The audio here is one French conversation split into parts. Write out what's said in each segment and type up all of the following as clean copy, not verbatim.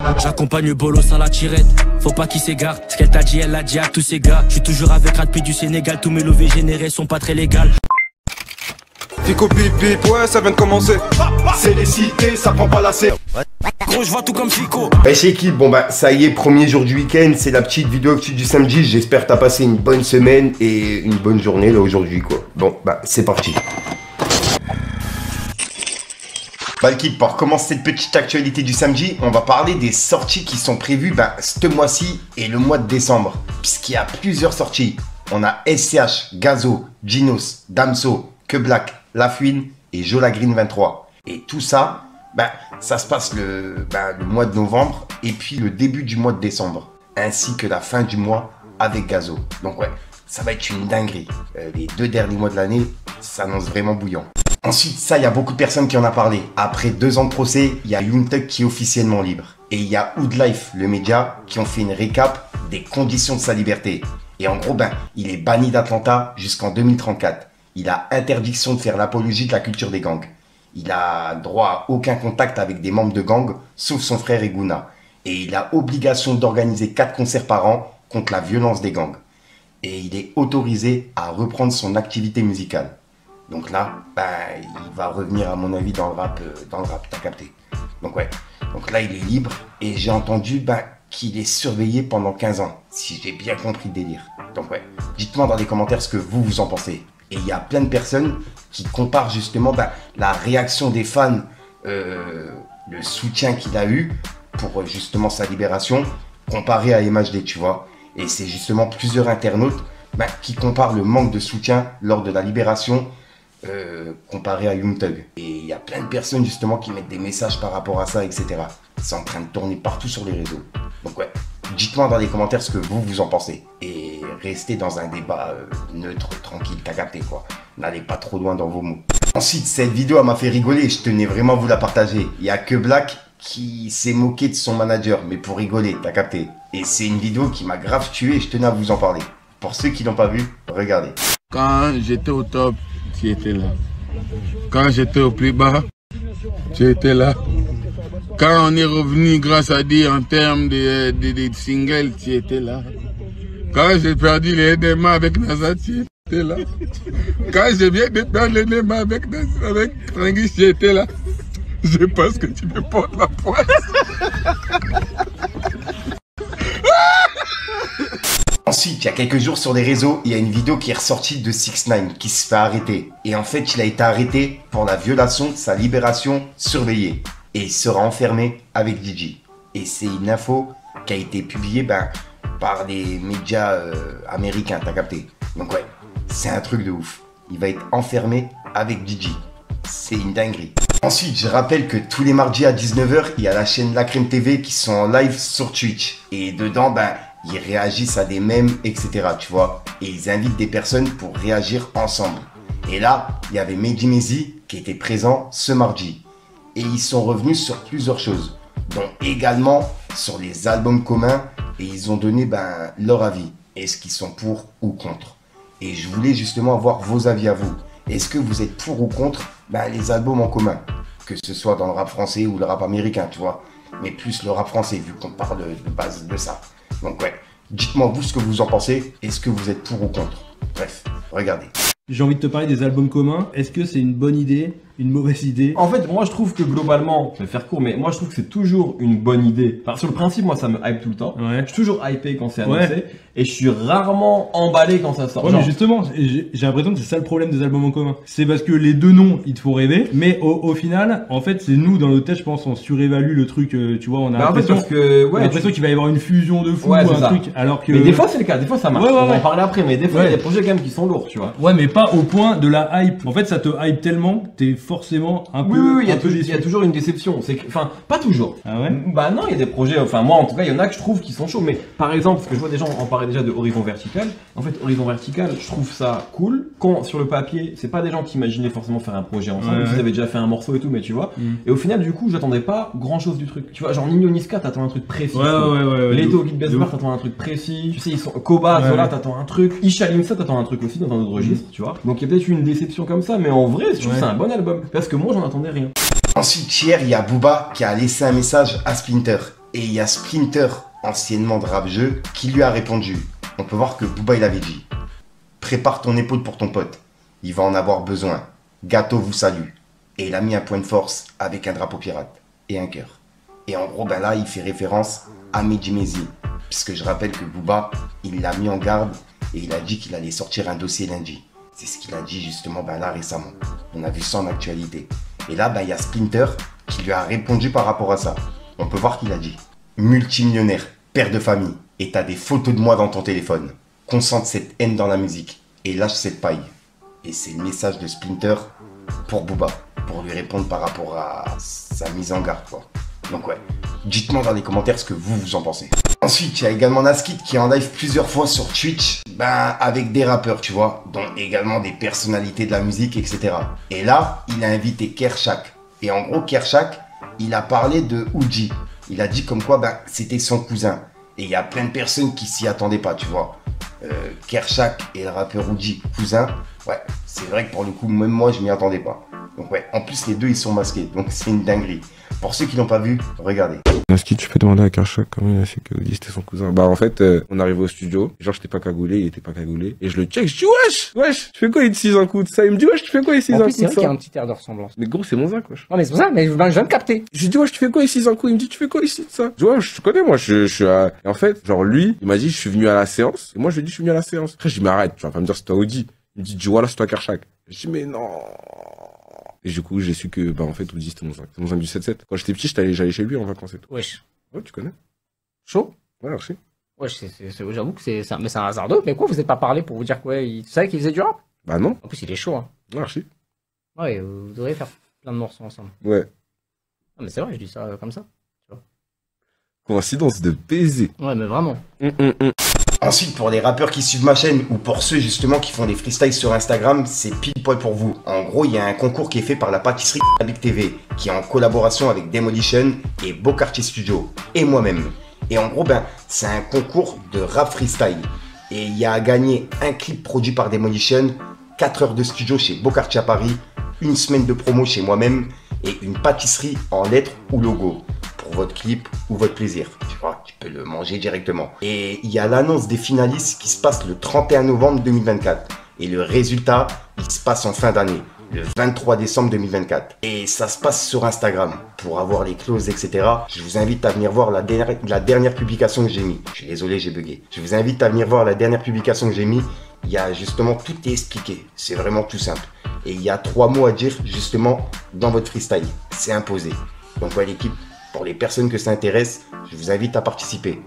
J'accompagne Bolos à la tirette, faut pas qu'il s'égare. Ce qu'elle t'a dit, elle l'a dit à tous ces gars. Je suis toujours avec Radpi du Sénégal, tous mes lovés générés sont pas très légales. Fico bip bip, ouais ça vient de commencer. C'est les cités, ça prend pas la serre. Gros, je vois tout comme Fico. Wesh équipe, bon bah ça y est, premier jour du week-end, c'est la petite vidéo actu du samedi. J'espère que t'as passé une bonne semaine et une bonne journée là aujourd'hui quoi. Bon bah c'est parti. Bah l'équipe, pour commencer cette petite actualité du samedi, on va parler des sorties qui sont prévues ce mois-ci et le mois de décembre. Puisqu'il y a plusieurs sorties. On a SCH, Gazo, Ginos, Damso, Que Black, La Fouine et Jola Green 23. Et tout ça, ça se passe le mois de novembre et puis le début du mois de décembre. Ainsi que la fin du mois avec Gazo. Donc ouais, ça va être une dinguerie. Les 2 derniers mois de l'année, ça s'annonce vraiment bouillant. Ensuite, ça, il y a beaucoup de personnes qui en ont parlé. Après 2 ans de procès, il y a Young Thug qui est officiellement libre. Et il y a Hoodlife, le média, qui ont fait une récap des conditions de sa liberté. Et en gros, il est banni d'Atlanta jusqu'en 2034. Il a interdiction de faire l'apologie de la culture des gangs. Il a droit à aucun contact avec des membres de gangs, sauf son frère Eguna. Et il a obligation d'organiser 4 concerts par an contre la violence des gangs. Et il est autorisé à reprendre son activité musicale. Donc là, il va revenir à mon avis dans le rap, t'as capté. Donc ouais, donc là il est libre et j'ai entendu qu'il est surveillé pendant 15 ans, si j'ai bien compris le délire. Donc ouais, dites-moi dans les commentaires ce que vous en pensez. Et il y a plein de personnes qui comparent justement la réaction des fans, le soutien qu'il a eu pour justement sa libération, comparé à MHD, tu vois. Et c'est justement plusieurs internautes qui comparent le manque de soutien lors de la libération comparé à Young Thug. Et il y a plein de personnes justement qui mettent des messages par rapport à ça, etc. C'est en train de tourner partout sur les réseaux. Donc ouais, dites-moi dans les commentaires ce que vous en pensez. Et restez dans un débat neutre, tranquille, t'as capté quoi. N'allez pas trop loin dans vos mots. Ensuite, cette vidéo elle m'a fait rigoler, je tenais vraiment à vous la partager. Il y a Que Black qui s'est moqué de son manager, mais pour rigoler, t'as capté. Et c'est une vidéo qui m'a grave tué et je tenais à vous en parler. Pour ceux qui l'ont pas vu, regardez. Quand j'étais au top, tu étais là. Quand j'étais au plus bas, tu étais là. Quand on est revenu grâce à Dieu en termes de singles, tu étais là. Quand j'ai perdu les NMA avec Nazat, tu étais là. Quand j'ai bien perdu les NMA avec Tranguis, tu étais là. Je pense que tu me portes la poisse. Ensuite, il y a quelques jours sur les réseaux, il y a une vidéo qui est ressortie de 6ix9ine qui se fait arrêter. Et en fait, il a été arrêté pour la violation de sa libération surveillée. Et il sera enfermé avec DJ. Et c'est une info qui a été publiée par les médias américains, t'as capté. Donc ouais, c'est un truc de ouf. Il va être enfermé avec DJ. C'est une dinguerie. Ensuite, je rappelle que tous les mardis à 19 h, il y a la chaîne La Crème TV qui sont en live sur Twitch. Et dedans, ils réagissent à des mèmes, etc. Tu vois. Et ils invitent des personnes pour réagir ensemble. Et là, il y avait Mehdi Maizy qui était présent ce mardi. Et ils sont revenus sur plusieurs choses. Dont également sur les albums communs. Et ils ont donné leur avis. Est-ce qu'ils sont pour ou contre? Et je voulais justement avoir vos avis à vous. Est-ce que vous êtes pour ou contre les albums en commun? Que ce soit dans le rap français ou le rap américain, tu vois. Mais plus le rap français, vu qu'on parle de base de ça. Donc ouais, dites-moi vous ce que vous en pensez. Est-ce que vous êtes pour ou contre? Bref, regardez. J'ai envie de te parler des albums communs. Est-ce que c'est une bonne idée, une mauvaise idée? En fait, moi je trouve que globalement, je vais faire court, mais moi je trouve que c'est toujours une bonne idée. Enfin, sur le principe, moi ça me hype tout le temps. Ouais. Je suis toujours hypé quand c'est annoncé. Et je suis rarement emballé quand ça sort. Ouais, mais justement, j'ai l'impression que c'est ça le problème des albums en commun. C'est parce que les deux noms, ils te font rêver. Mais au final, en fait, c'est nous, dans notre tête, je pense, on surévalue le truc. Tu vois, on a l'impression qu'il va y avoir une fusion de fou ou un truc. Alors que... Mais des fois, c'est le cas. Des fois, ça marche. On va en parler après. Mais des fois, il y a des projets quand même qui sont lourds, tu vois. Ouais, mais pas au point de la hype. En fait, ça te hype tellement que t'es forcément un peu. Oui, il y a toujours une déception. Enfin, pas toujours. Ah ouais? Non, il y a des projets. Enfin, moi, en tout cas, il y en a que je trouve qui sont chauds. Mais par exemple, parce que je vois des gens en parler déjà de Horizon Vertical. En fait, Horizon Vertical, je trouve ça cool. Quand sur le papier, c'est pas des gens qui imaginaient forcément faire un projet ensemble. Ils avaient déjà fait un morceau et tout, mais tu vois. Et au final, du coup, j'attendais pas grand chose du truc. Tu vois, genre Nino Niska, t'attends un truc précis. Leto, Guide Besbar, t'attends un truc précis. Tu sais, ils sont Koba, Zola, t'attends un truc. Isha Limsa, t'attends un truc aussi dans un autre registre, tu vois. Donc il y a peut-être eu une déception comme ça, mais en vrai, je trouve que c'est un bon album. Parce que moi, j'en attendais rien. Ensuite, hier, il y a Booba qui a laissé un message à Splinter. Et il y a Splinter, anciennement de Rap Jeu, qui lui a répondu. On peut voir que Booba il avait dit: prépare ton épaule pour ton pote, il va en avoir besoin. Gâteau vous salue. Et il a mis un point de force avec un drapeau pirate et un cœur. Et en gros, ben là, il fait référence à Mehdi Maizy. Puisque je rappelle que Booba, il l'a mis en garde et il a dit qu'il allait sortir un dossier lundi. C'est ce qu'il a dit justement ben là récemment. On a vu ça en actualité. Et là, ben, il y a Splinter qui lui a répondu par rapport à ça. On peut voir qu'il a dit: multimillionnaire, père de famille, et t'as des photos de moi dans ton téléphone. Concentre cette haine dans la musique et lâche cette paille. Et c'est le message de Splinter pour Booba, pour lui répondre par rapport à sa mise en garde, quoi. Donc ouais, dites-moi dans les commentaires ce que vous en pensez. Ensuite, il y a également Naskid qui est en live plusieurs fois sur Twitch, ben avec des rappeurs, tu vois, dont également des personnalités de la musique, etc. Et là, il a invité Kershak. Et en gros, Kershak, il a parlé de Uji. Il a dit comme quoi, ben, c'était son cousin. Et il y a plein de personnes qui s'y attendaient pas, tu vois. Kershak et le rappeur Uji, cousin, ouais, c'est vrai que pour le coup, même moi, je m'y attendais pas. Donc ouais, en plus, les deux, ils sont masqués, donc c'est une dinguerie. Pour ceux qui l'ont pas vu, regardez. Naskid, tu peux demander à Kershak comment il a fait que Uji c'était son cousin. Bah en fait, on arrive au studio, genre j'étais pas cagoulé, il était pas cagoulé, et je le check, je dis wesh, tu fais quoi ici un coup de ça? Il me dit wesh, tu fais quoi ici un coup de ça? C'est vrai qu'il y a un petit air de ressemblance. Mais gros, c'est mon zinc, wesh. Non mais c'est pour ça, mais je viens de capter. Je lui dis wesh, tu fais quoi ici un coup? Il me dit tu fais quoi ici de ça? Je dis wesh, je te connais, moi, je suis à... Et en fait, genre lui, il m'a dit je suis venu à la séance, et moi je lui ai dit je suis venu à la séance. Après je dis mais arrête, tu vas pas me dire c'est toi Uji. Il me dit voilà, c'est toi Kershak. Je dis mais non. Et du coup, j'ai su que, bah, en fait, Uji, c'était mon zinc du 7-7. Quand j'étais petit, j'allais chez lui en vacances et tout. Wesh. Ouais, tu connais. Chaud? Ouais, merci. Wesh, j'avoue que c'est un hasard d'autre. Mais quoi, vous êtes pas parlé pour vous dire quoi? Tu savais qu'il faisait du rap? Bah non. En plus, il est chaud, hein. Ouais, merci. Ouais, vous devriez faire plein de morceaux ensemble. Ouais. Ah, mais c'est vrai, je dis ça comme ça. Tu vois. Coïncidence de baiser. Ouais, mais vraiment. Ensuite, pour les rappeurs qui suivent ma chaîne ou pour ceux justement qui font des freestyles sur Instagram, c'est pile poil pour vous. En gros, il y a un concours qui est fait par la pâtisserie Big TV, qui est en collaboration avec Demolition et Beaucartier Studio, et moi-même. Et en gros, ben, c'est un concours de rap freestyle. Et il y a à gagner un clip produit par Demolition, 4 heures de studio chez Beaucartier à Paris, une semaine de promo chez moi-même et une pâtisserie en lettres ou logo. Pour votre clip ou votre plaisir. Tu vois, tu peux le manger directement. Et il y a l'annonce des finalistes qui se passe le 31 novembre 2024. Et le résultat, il se passe en fin d'année, le 23 décembre 2024. Et ça se passe sur Instagram. Pour avoir les clauses, etc., je vous invite à venir voir la dernière publication que j'ai mis. Je suis désolé, j'ai bugué. Je vous invite à venir voir la dernière publication que j'ai mis. Il y a justement, tout est expliqué. C'est vraiment tout simple. Et il y a 3 mots à dire justement dans votre freestyle. C'est imposé. Donc ouais, l'équipe, pour les personnes que ça intéresse, je vous invite à participer.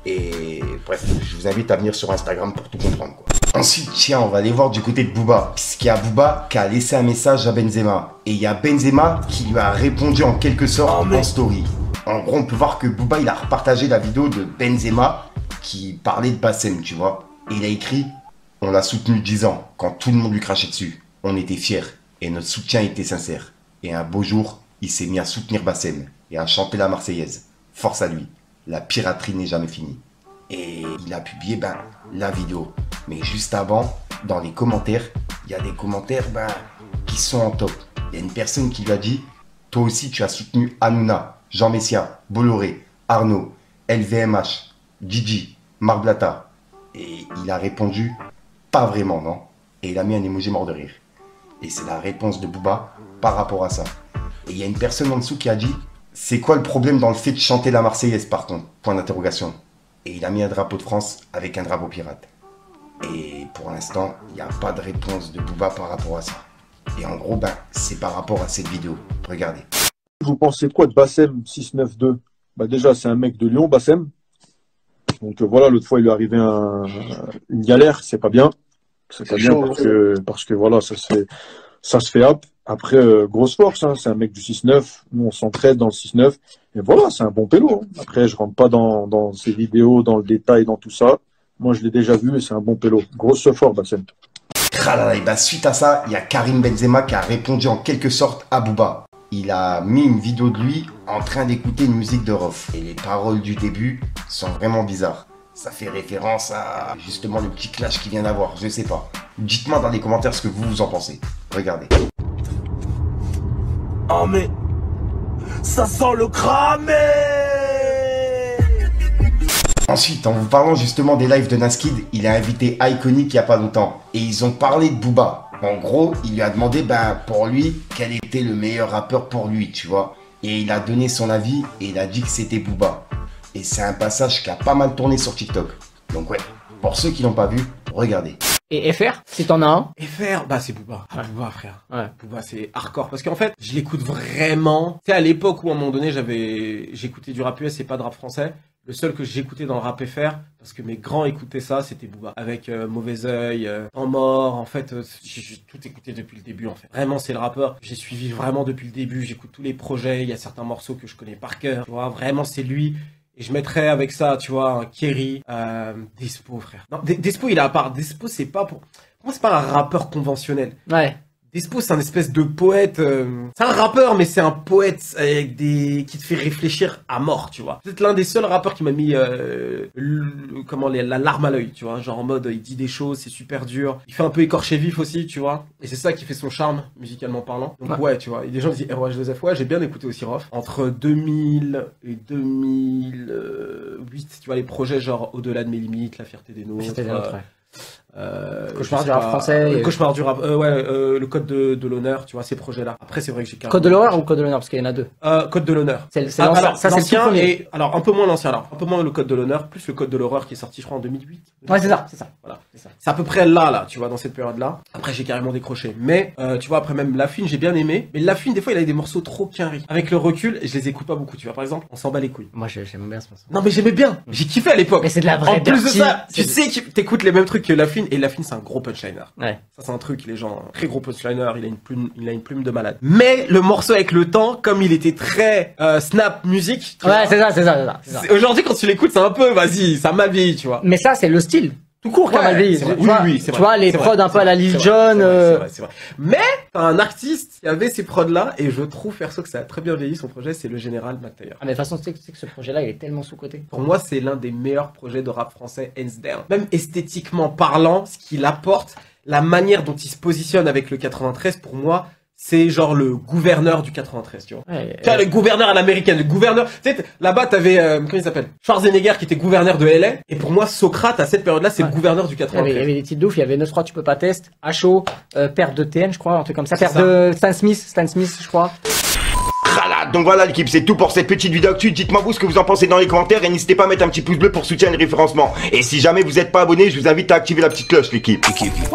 Et bref, je vous invite à venir sur Instagram pour tout comprendre, quoi. Ensuite, tiens, on va aller voir du côté de Booba. Puisqu'il y a Booba qui a laissé un message à Benzema. Et il y a Benzema qui lui a répondu en quelque sorte en story. En gros, on peut voir que Booba, il a repartagé la vidéo de Benzema qui parlait de Bassem, tu vois. Et il a écrit: on l'a soutenu 10 ans, quand tout le monde lui crachait dessus. On était fiers et notre soutien était sincère. Et un beau jour, il s'est mis à soutenir Bassem et à chanter la Marseillaise. Force à lui, la piraterie n'est jamais finie. Et il a publié la vidéo. Mais juste avant, dans les commentaires, il y a des commentaires qui sont en top. Il y a une personne qui lui a dit: toi aussi tu as soutenu Hanouna, Jean Messia, Bolloré, Arnaud, LVMH, Gigi, Marblata. Et il a répondu: pas vraiment, non. Et il a mis un emoji mort de rire. Et c'est la réponse de Booba par rapport à ça. Et il y a une personne en dessous qui a dit: c'est quoi le problème dans le fait de chanter la Marseillaise par contre? Point d'interrogation. Et il a mis un drapeau de France avec un drapeau pirate. Et pour l'instant, il n'y a pas de réponse de Booba par rapport à ça. Et en gros, c'est par rapport à cette vidéo. Regardez. Vous pensez quoi de Bassem 692? Déjà, c'est un mec de Lyon, Bassem. Donc voilà, l'autre fois, il lui est arrivé une galère, c'est pas bien. C'est pas bien parce que voilà, ça se fait hop. Après, grosse force, hein, c'est un mec du 6-9, nous on s'entraide dans le 6-9, et voilà, c'est un bon pélo. Hein. Après, je rentre pas dans ces vidéos, dans le détail, dans tout ça. Moi, je l'ai déjà vu et c'est un bon pélo. Grosse fort, Bassem. Et suite à ça, il y a Karim Benzema qui a répondu en quelque sorte à Booba. Il a mis une vidéo de lui en train d'écouter une musique de Rof. Et les paroles du début sont vraiment bizarres. Ça fait référence à justement le petit clash qu'il vient d'avoir, je sais pas. Dites-moi dans les commentaires ce que vous en pensez. Regardez. Oh mais ça sent le cramé. Ensuite, en vous parlant justement des lives de Naskid, il a invité Iconic il y a pas longtemps. Et ils ont parlé de Booba. En gros, il lui a demandé, pour lui, quel était le meilleur rappeur pour lui, tu vois. Et il a donné son avis et il a dit que c'était Booba. Et c'est un passage qui a pas mal tourné sur TikTok. Donc ouais, pour ceux qui l'ont pas vu, regardez. Et FR, si t'en as un? FR, c'est Booba. Booba, frère. Ouais. Booba, c'est hardcore. Parce qu'en fait, je l'écoute vraiment. Tu sais, à l'époque où, à un moment donné, j'écoutais du rap US et pas de rap français. Le seul que j'écoutais dans le rap FR, parce que mes grands écoutaient ça, c'était Booba. Avec Mauvais Oeil, En Mort, en fait, j'ai tout écouté depuis le début, en fait. Vraiment, c'est le rappeur. J'ai suivi vraiment depuis le début. J'écoute tous les projets. Il y a certains morceaux que je connais par cœur. Tu vois, vraiment, c'est lui. Et je mettrais avec ça, tu vois, un Kerry, Despo, frère. Non, Despo, il est à part. Despo, c'est pas pour moi, c'est pas un rappeur conventionnel. Ouais. Despo, c'est un espèce de poète. C'est un rappeur, mais c'est un poète avec qui te fait réfléchir à mort, tu vois. C'est l'un des seuls rappeurs qui m'a mis la larme à l'œil, tu vois. Genre en mode, il dit des choses, c'est super dur. Il fait un peu écorché vif aussi, tu vois. Et c'est ça qui fait son charme, musicalement parlant. Donc ouais, tu vois. Et des gens disent ROH2F, ouais, j'ai bien écouté aussi Rof. Entre 2000 et 2008, tu vois, les projets genre Au-delà de mes limites, La fierté des nôtres. Cauchemar du rap français. Cauchemar du rap, le code de l'honneur, tu vois, ces projets-là. Après, c'est vrai que j'ai Code de l'horreur ou code de l'honneur, parce qu'il y en a deux. Code de l'honneur. C'est l'ancien, ça c'est le tout premier. Et, alors, un peu moins l'ancien, alors. Un peu moins le code de l'honneur, plus le code de l'horreur qui est sorti, je crois, en 2008. Ouais, c'est ça. Voilà, c'est ça. C'est à peu près là, tu vois, dans cette période-là. Après, j'ai carrément décroché. Mais, tu vois, après même Lafine, j'ai bien aimé. Mais Lafine, des fois, il avait des morceaux trop quinri. Avec le recul, je les écoute pas beaucoup, tu vois. Par exemple, On s'en bat les couilles. Moi, j'aime bien ce morceau. Non, mais j'aimais bien. J'ai kiffé à l'époque. Mais c'est de la vraie En plus de ça, tu sais que t'écoutes les mêmes trucs que Lafine, et Lafine, c'est un gros punchliner. Ouais. Ça, c'est un truc, les gens, très gros punchliner, il a une plume de malade. Mais le morceau avec le temps, comme il était très snap musique. Ouais, c'est ça. Aujourd'hui, quand tu l'écoutes, c'est un peu, vas-y, ça m'a vieilli, tu vois. Mais ça, c'est le style. Tout court, Ouais, comme elle vieillit. oui, c'est vrai. Tu vois, les prods un peu à la Lil Jon. C'est vrai. Mais, t'as un artiste qui avait ces prods-là, et je trouve, perso, que ça a très bien vieilli son projet, c'est le Général McTayer. Ah, mais de toute façon, tu sais que ce projet-là, il est tellement sous-coté. Pour moi, c'est l'un des meilleurs projets de rap français, hands down. Même esthétiquement parlant, ce qu'il apporte, la manière dont il se positionne avec le 93, pour moi, c'est genre le gouverneur du 93, tu vois. Ouais, tu vois, le gouverneur à l'américaine, le gouverneur, tu sais, là-bas, t'avais, comment il s'appelle? Schwarzenegger qui était gouverneur de LA. Et pour moi, Socrate, à cette période-là, c'est le gouverneur du 93. Il y avait des titres de ouf, il y avait 9-3, tu peux pas test, HO, perte de TN, je crois, un truc comme ça. Perte de Stan Smith, je crois. Donc voilà l'équipe, c'est tout pour cette petite vidéo actu. Dites-moi vous ce que vous en pensez dans les commentaires et n'hésitez pas à mettre un petit pouce bleu pour soutenir le référencement. Et si jamais vous n'êtes pas abonné, je vous invite à activer la petite cloche l'équipe.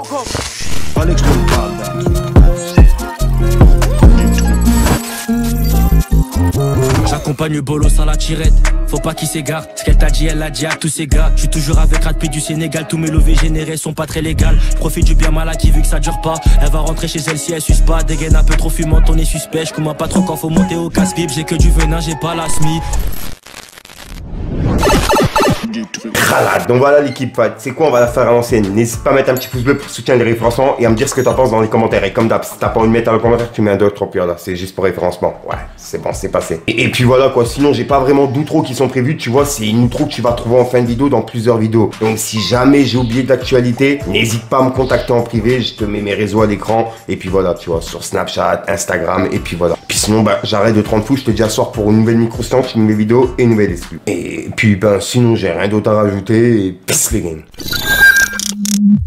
J'accompagne le bolos à la tirette, faut pas qu'il s'égare. Ce qu'elle t'a dit, elle l'a dit à tous ces gars. Je suis toujours avec Ratpi du Sénégal, tous mes lovés générés sont pas très légales. Profite du bien mal acquis vu que ça dure pas. Elle va rentrer chez elle si elle suce pas. Dégaine un peu trop fumante, on est suspect. Je comprends pas trop quand faut monter au casse-pipe. J'ai que du venin, j'ai pas la SMI. Donc voilà l'équipe, c'est quoi, on va la faire à l'ancienne. N'hésite pas à mettre un petit pouce bleu pour soutenir les référencements et à me dire ce que t'en penses dans les commentaires. Et comme d'hab, si t'as pas envie de mettre dans le commentaire, tu mets un 2 3 là, c'est juste pour référencement. Ouais, c'est bon, c'est passé. Et puis voilà quoi, sinon j'ai pas vraiment d'outro qui sont prévus, tu vois, c'est une outro que tu vas trouver en fin de vidéo dans plusieurs vidéos. Donc si jamais j'ai oublié d'actualité, n'hésite pas à me contacter en privé, je te mets mes réseaux à l'écran. Et puis voilà, tu vois, sur Snapchat, Instagram, et puis voilà. Puis sinon, j'arrête de te rendre fou, je te dis à soir pour une nouvelle micro-séance, une nouvelle vidéo et une nouvelle exclue. Et puis sinon j'ai rien d'autre à rajouter et peace les games.